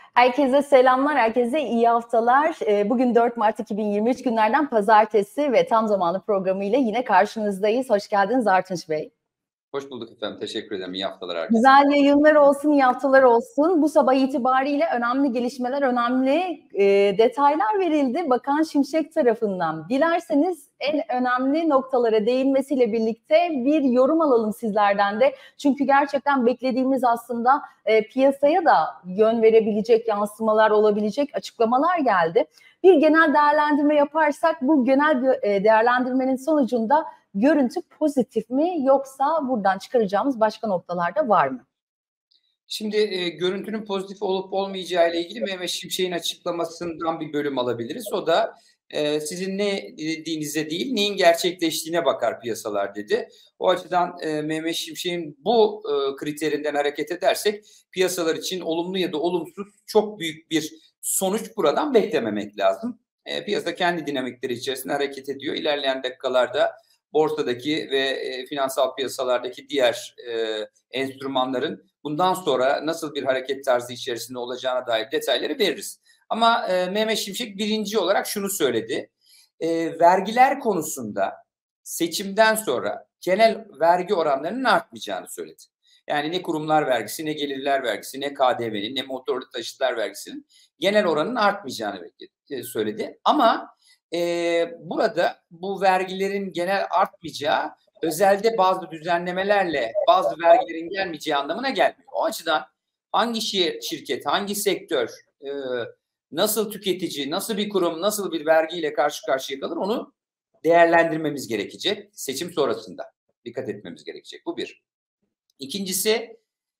Herkese selamlar, herkese iyi haftalar. Bugün 4 Mart 2023 günlerden pazartesi ve tam zamanlı programıyla yine karşınızdayız. Hoş geldiniz Artunç Bey. Hoş bulduk efendim. Teşekkür ederim. İyi haftalar herkese. Güzel yayınlar olsun, iyi haftalar olsun. Bu sabah itibariyle önemli gelişmeler, önemli detaylar verildi Bakan Şimşek tarafından. Dilerseniz en önemli noktalara değinmesiyle birlikte bir yorum alalım sizlerden de. Çünkü gerçekten beklediğimiz aslında piyasaya da yön verebilecek, yansımalar olabilecek açıklamalar geldi. Bir genel değerlendirme yaparsak bu genel değerlendirmenin sonucunda görüntü pozitif mi yoksa buradan çıkaracağımız başka noktalarda var mı? Şimdi görüntünün pozitif olup olmayacağı ile ilgili Mehmet Şimşek'in açıklamasından bir bölüm alabiliriz. O da sizin ne dediğinize değil, neyin gerçekleştiğine bakar piyasalar dedi. O açıdan Mehmet Şimşek'in bu kriterinden hareket edersek piyasalar için olumlu ya da olumsuz çok büyük bir sonuç buradan beklememek lazım. Piyasa kendi dinamikleri içerisinde hareket ediyor. İlerleyen dakikalarda borsadaki ve finansal piyasalardaki diğer enstrümanların bundan sonra nasıl bir hareket tarzı içerisinde olacağına dair detayları veririz. Ama Mehmet Şimşek birinci olarak şunu söyledi. Vergiler konusunda seçimden sonra genel vergi oranlarının artmayacağını söyledi. Yani ne kurumlar vergisi, ne gelirler vergisi, ne KDV'nin, ne motorlu taşıtlar vergisinin genel oranının artmayacağını söyledi. Ama burada bu vergilerin genel artmayacağı, özelde bazı düzenlemelerle bazı vergilerin gelmeyeceği anlamına gelmiyor. O açıdan hangi şirket, hangi sektör, nasıl tüketici, nasıl bir kurum, nasıl bir vergiyle karşı karşıya kalır onu değerlendirmemiz gerekecek. Seçim sonrasında dikkat etmemiz gerekecek. Bu bir. İkincisi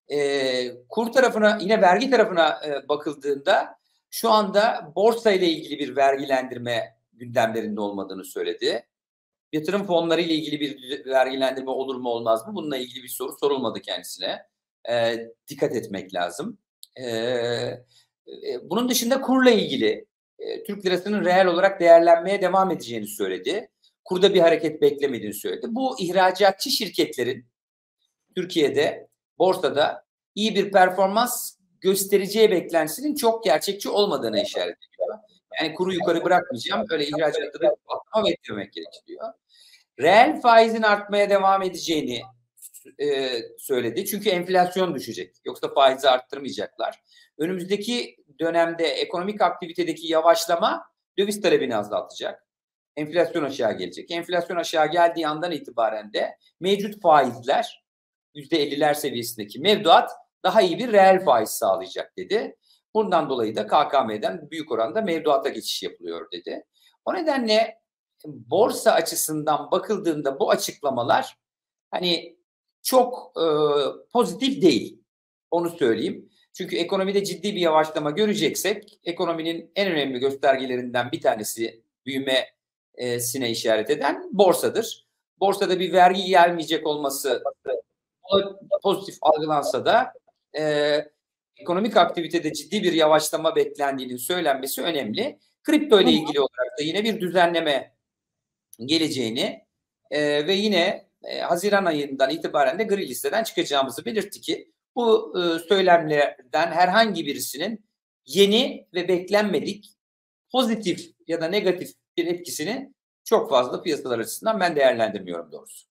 kur tarafına, yine vergi tarafına bakıldığında şu anda borsa ile ilgili bir vergilendirme gündemlerinde olmadığını söyledi. Yatırım fonları ile ilgili bir vergilendirme olur mu olmaz mı? Bununla ilgili bir soru sorulmadı kendisine. Dikkat etmek lazım. Bunun dışında kurla ilgili Türk lirasının reel olarak değerlenmeye devam edeceğini söyledi. Kurda bir hareket beklemediğini söyledi. Bu ihracatçı şirketlerin Türkiye'de borsada iyi bir performans göstereceği beklentisinin çok gerçekçi olmadığına işaret ediyor. Yani kuru yukarı bırakmayacağım. Öyle ihracatta da patlama beklemek gerekiyor. Reel faizin artmaya devam edeceğini söyledi. Çünkü enflasyon düşecek. Yoksa faizi arttırmayacaklar. Önümüzdeki dönemde ekonomik aktivitedeki yavaşlama döviz talebini azaltacak. Enflasyon aşağı gelecek. Enflasyon aşağı geldiği andan itibaren de mevcut faizler %50'ler seviyesindeki mevduat daha iyi bir reel faiz sağlayacak dedi. Bundan dolayı da KKM'den büyük oranda mevduata geçiş yapılıyor dedi. O nedenle borsa açısından bakıldığında bu açıklamalar hani çok pozitif değil. Onu söyleyeyim. Çünkü ekonomide ciddi bir yavaşlama göreceksek ekonominin en önemli göstergelerinden bir tanesi büyümesine işaret eden borsadır. Borsada bir vergi gelmeyecek olması pozitif algılansa da ekonomik aktivitede ciddi bir yavaşlama beklendiğinin söylenmesi önemli. Kripto ile ilgili olarak da yine bir düzenleme geleceğini ve yine Haziran ayından itibaren de gri listeden çıkacağımızı belirtti ki bu söylemlerden herhangi birisinin yeni ve beklenmedik pozitif ya da negatif bir etkisini çok fazla piyasalar açısından ben değerlendirmiyorum doğrusu.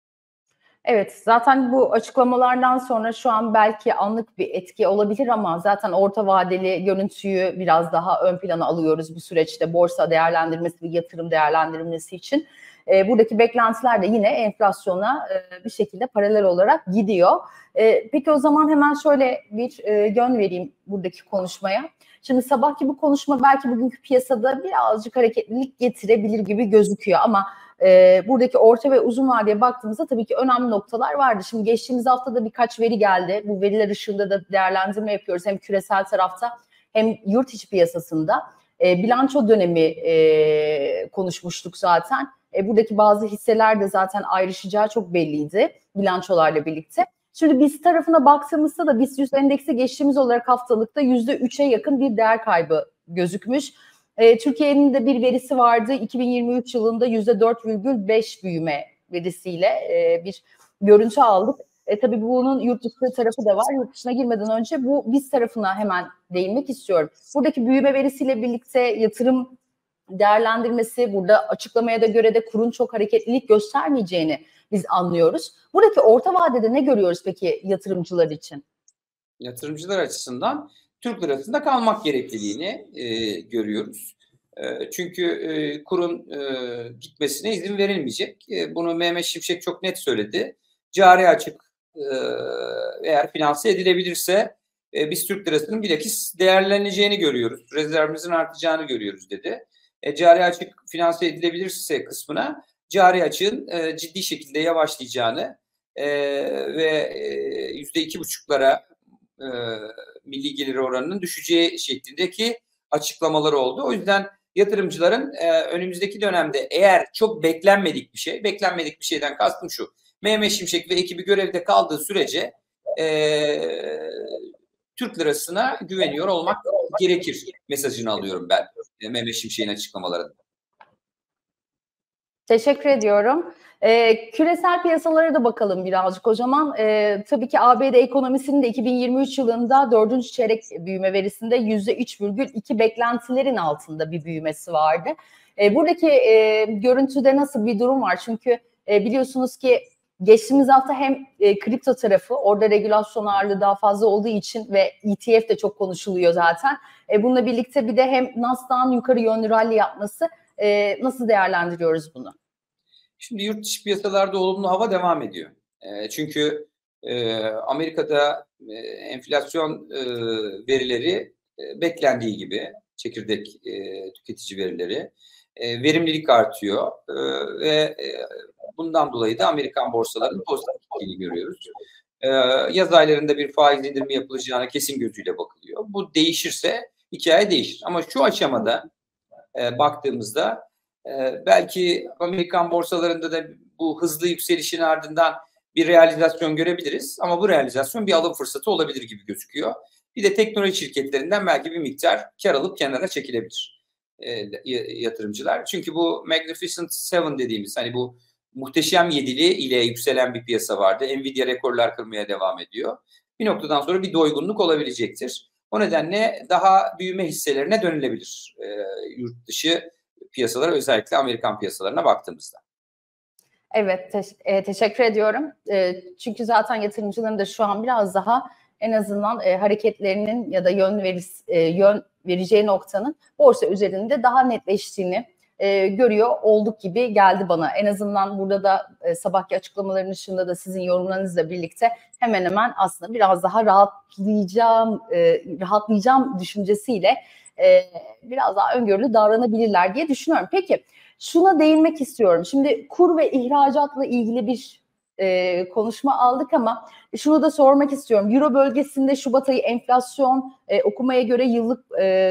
Evet, zaten bu açıklamalardan sonra şu an belki anlık bir etki olabilir ama zaten orta vadeli görüntüyü biraz daha ön plana alıyoruz bu süreçte borsa değerlendirmesi ve yatırım değerlendirmesi için. Buradaki beklentiler de yine enflasyona bir şekilde paralel olarak gidiyor. Peki o zaman hemen şöyle bir yön vereyim buradaki konuşmaya. Şimdi sabahki bu konuşma belki bugünkü piyasada birazcık hareketlilik getirebilir gibi gözüküyor ama buradaki orta ve uzun vadeye baktığımızda tabii ki önemli noktalar vardı. Şimdi geçtiğimiz haftada birkaç veri geldi. Bu veriler ışığında da değerlendirme yapıyoruz. Hem küresel tarafta hem yurt içi piyasasında. Bilanço dönemi konuşmuştuk zaten. Buradaki bazı hisseler de zaten ayrışacağı çok belliydi bilançolarla birlikte. Şimdi BIST tarafına baktığımızda da BIST 100 endeksi geçtiğimiz olarak haftalıkta %3'e yakın bir değer kaybı gözükmüş. Türkiye'nin de bir verisi vardı. 2023 yılında %4,5 büyüme verisiyle bir görüntü aldık. Tabii bunun yurt dışı tarafı da var. Yurt dışına girmeden önce bu biz tarafına hemen değinmek istiyorum. Buradaki büyüme verisiyle birlikte yatırım değerlendirmesi, burada açıklamaya da göre de kurun çok hareketlilik göstermeyeceğini biz anlıyoruz. Buradaki orta vadede ne görüyoruz peki yatırımcılar için? Yatırımcılar açısından Türk lirasında kalmak gerekliliğini görüyoruz. Çünkü kurun gitmesine izin verilmeyecek. Bunu Mehmet Şimşek çok net söyledi. Cari açık eğer finanse edilebilirse biz Türk lirasının bilakis değerleneceğini görüyoruz. Rezervimizin artacağını görüyoruz dedi. Cari açık finanse edilebilirse kısmına cari açığın ciddi şekilde yavaşlayacağını ve %2,5'lara milli gelir oranının düşeceği şeklindeki açıklamaları oldu. O yüzden yatırımcıların önümüzdeki dönemde eğer çok beklenmedik bir şeyden kastım şu: Mehmet Şimşek ve ekibi görevde kaldığı sürece Türk lirasına güveniyor olmak gerekir mesajını alıyorum ben Mehmet Şimşek'in açıklamalarında. Teşekkür ediyorum. Küresel piyasalara da bakalım birazcık o zaman. Tabii ki ABD ekonomisinin de 2023 yılında 4. çeyrek büyüme verisinde %3,2 beklentilerin altında bir büyümesi vardı. Buradaki görüntüde nasıl bir durum var? Çünkü biliyorsunuz ki geçtiğimiz hafta hem kripto tarafı, orada regülasyon ağırlığı daha fazla olduğu için ve ETF de çok konuşuluyor zaten. Bununla birlikte bir de hem Nasdaq'ın yukarı yönlü rally yapması, nasıl değerlendiriyoruz bunu? Şimdi yurt dışı piyasalarda olumlu hava devam ediyor. Çünkü Amerika'da enflasyon verileri beklendiği gibi, çekirdek tüketici verileri, verimlilik artıyor ve bundan dolayı da Amerikan borsalarının pozitif gittiğini görüyoruz. Yaz aylarında bir faiz indirimi yapılacağına kesin gözüyle bakılıyor. Bu değişirse hikaye değişir. Ama şu aşamada baktığımızda belki Amerikan borsalarında da bu hızlı yükselişin ardından bir realizasyon görebiliriz. Ama bu realizasyon bir alım fırsatı olabilir gibi gözüküyor. Bir de teknoloji şirketlerinden belki bir miktar kar alıp kenara çekilebilir yatırımcılar. Çünkü bu Magnificent Seven dediğimiz, hani bu muhteşem yedili ile yükselen bir piyasa vardı. Nvidia rekorlar kırmaya devam ediyor. Bir noktadan sonra bir doygunluk olabilecektir. O nedenle daha büyüme hisselerine dönülebilir yurt dışı piyasalara, özellikle Amerikan piyasalarına baktığımızda. Evet, teşekkür ediyorum. Çünkü zaten yatırımcıların da şu an biraz daha en azından hareketlerinin ya da yön vereceği noktanın borsa üzerinde daha netleştiğini görüyor olduk gibi geldi bana. En azından burada da sabahki açıklamaların ışığında da sizin yorumlarınızla birlikte hemen hemen aslında biraz daha rahatlayacağım düşüncesiyle biraz daha öngörülü davranabilirler diye düşünüyorum. Peki şuna değinmek istiyorum. Şimdi kur ve ihracatla ilgili bir konuşma aldık ama şunu da sormak istiyorum. Euro bölgesinde Şubat ayı enflasyon okumaya göre yıllık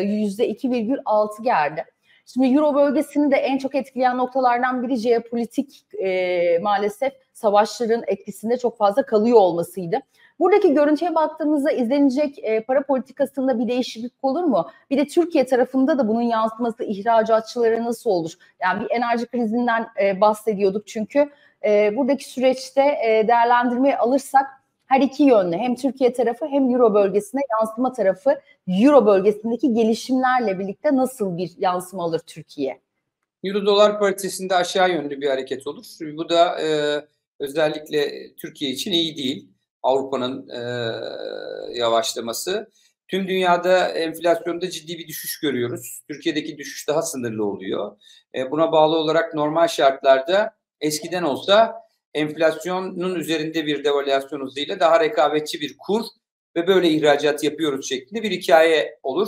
%2,6 geldi. Şimdi Euro bölgesini de en çok etkileyen noktalardan biri jeopolitik maalesef savaşların etkisinde çok fazla kalıyor olmasıydı. Buradaki görüntüye baktığımızda izlenecek para politikasında bir değişiklik olur mu? Bir de Türkiye tarafında da bunun yansıması ihracatçılara nasıl olur? Yani bir enerji krizinden bahsediyorduk çünkü buradaki süreçte değerlendirmeyi alırsak her iki yönlü, hem Türkiye tarafı hem Euro bölgesine yansıma tarafı, Euro bölgesindeki gelişimlerle birlikte nasıl bir yansıma alır Türkiye? Euro dolar paritesinde aşağı yönlü bir hareket olur. Bu da özellikle Türkiye için iyi değil. Avrupa'nın yavaşlaması. Tüm dünyada enflasyonda ciddi bir düşüş görüyoruz. Türkiye'deki düşüş daha sınırlı oluyor. Buna bağlı olarak normal şartlarda eskiden olsa enflasyonun üzerinde bir devalüasyon hızıyla daha rekabetçi bir kur ve böyle ihracat yapıyoruz şeklinde bir hikaye olur.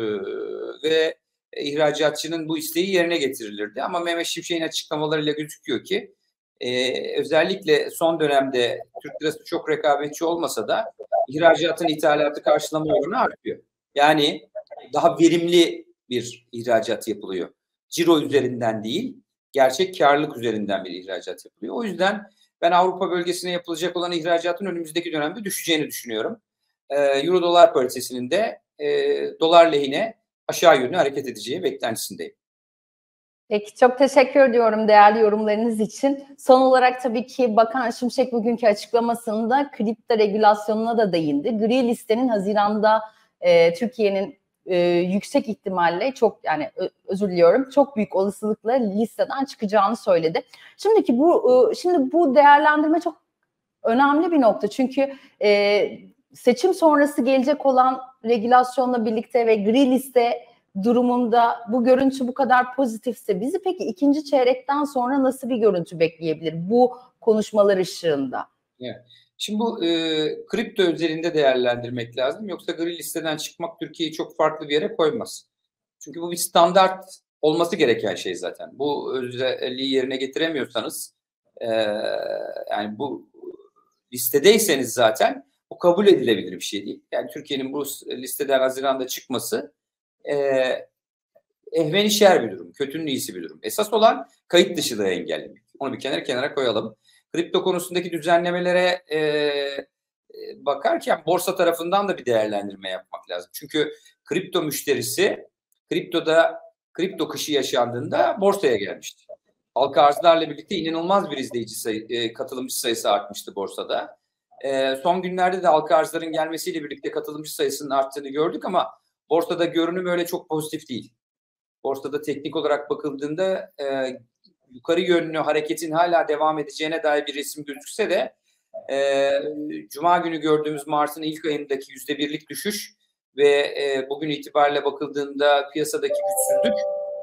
Ve ihracatçının bu isteği yerine getirilirdi. Ama Mehmet Şimşek'in açıklamalarıyla gözüküyor ki özellikle son dönemde Türk lirası çok rekabetçi olmasa da ihracatın ithalatı karşılama oranı artıyor. Yani daha verimli bir ihracat yapılıyor. Ciro üzerinden değil, gerçek karlılık üzerinden bir ihracat yapılıyor. O yüzden ben Avrupa bölgesine yapılacak olan ihracatın önümüzdeki dönemde düşeceğini düşünüyorum. Euro dolar paritesinin de dolar lehine aşağı yönlü hareket edeceği beklentisindeyim. Peki, çok teşekkür ediyorum değerli yorumlarınız için. Son olarak tabii ki Bakan Şimşek bugünkü açıklamasında kripto regülasyonuna da değindi. Gri listenin Haziran'da Türkiye'nin yüksek ihtimalle özür diliyorum, çok büyük olasılıkla listeden çıkacağını söyledi. Şimdi bu değerlendirme çok önemli bir nokta. Çünkü seçim sonrası gelecek olan regülasyonla birlikte ve gri liste durumunda bu görüntü bu kadar pozitifse bizi peki ikinci çeyrekten sonra nasıl bir görüntü bekleyebilir bu konuşmalar ışığında? Evet. Şimdi bu kripto özelinde değerlendirmek lazım. Yoksa gri listeden çıkmak Türkiye'yi çok farklı bir yere koymaz. Çünkü bu bir standart olması gereken şey zaten. Bu özelliği yerine getiremiyorsanız yani bu listedeyseniz zaten bu kabul edilebilir bir şey değil. Yani Türkiye'nin bu listeden Haziran'da çıkması ehvenişer bir durum, kötünün iyisi bir durum. Esas olan kayıt dışılığı engellemek. Onu bir kenara koyalım. Kripto konusundaki düzenlemelere bakarken borsa tarafından da bir değerlendirme yapmak lazım. Çünkü kripto müşterisi kripto kışı yaşandığında borsaya gelmişti. Halka arzlarla birlikte inanılmaz bir katılımcı sayısı artmıştı borsada. Son günlerde de halka arzların gelmesiyle birlikte katılımcı sayısının arttığını gördük ama borsada görünüm öyle çok pozitif değil. Borsada teknik olarak bakıldığında yukarı yönlü hareketin hala devam edeceğine dair bir resim gözükse de Cuma günü gördüğümüz Mart'ın ilk ayındaki %1'lik düşüş ve bugün itibariyle bakıldığında piyasadaki güçsüzlük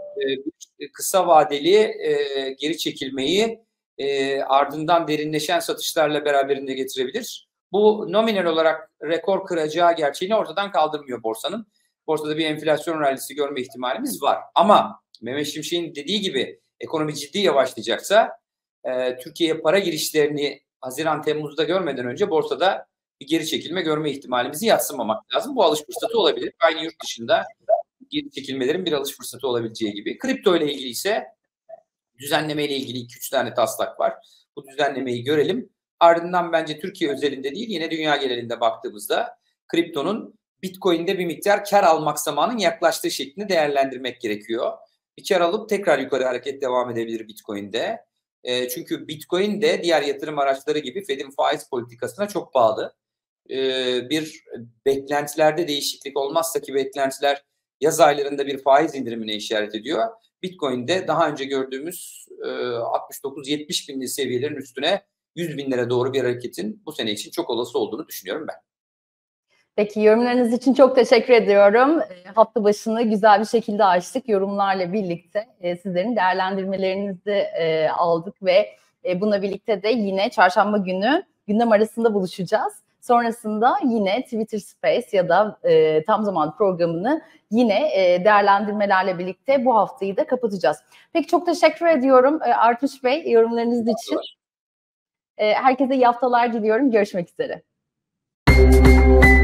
kısa vadeli geri çekilmeyi ardından derinleşen satışlarla beraberinde getirebilir. Bu nominal olarak rekor kıracağı gerçeğini ortadan kaldırmıyor borsanın. Borsada bir enflasyon rallisi görme ihtimalimiz var. Ama Mehmet Şimşek'in dediği gibi ekonomi ciddi yavaşlayacaksa Türkiye'ye para girişlerini Haziran-Temmuz'da görmeden önce borsada bir geri çekilme görme ihtimalimizi yadsımamak lazım. Bu alış fırsatı olabilir. Aynı yurt dışında geri çekilmelerin bir alış fırsatı olabileceği gibi. Kripto ile ilgili ise düzenleme ile ilgili 2-3 tane taslak var. Bu düzenlemeyi görelim. Ardından bence Türkiye özelinde değil yine dünya genelinde baktığımızda kriptonun Bitcoin'de bir miktar kar almak zamanın yaklaştığı şeklinde değerlendirmek gerekiyor. Bir kar alıp tekrar yukarı hareket devam edebilir Bitcoin'de. Çünkü Bitcoin de diğer yatırım araçları gibi Fed'in faiz politikasına çok bağlı. Bir beklentilerde değişiklik olmazsa ki beklentiler yaz aylarında bir faiz indirimine işaret ediyor. Bitcoin'de daha önce gördüğümüz 69-70 binli seviyelerin üstüne 100 binlere doğru bir hareketin bu sene için çok olası olduğunu düşünüyorum ben. Peki, yorumlarınız için çok teşekkür ediyorum. Hafta başını güzel bir şekilde açtık. Yorumlarla birlikte sizlerin değerlendirmelerinizi aldık ve buna birlikte de yine çarşamba günü gündem arasında buluşacağız. Sonrasında yine Twitter Space ya da tam zaman programını yine değerlendirmelerle birlikte bu haftayı da kapatacağız. Peki, çok teşekkür ediyorum Artunç Bey yorumlarınız için. Herkese iyi haftalar diliyorum. Görüşmek üzere.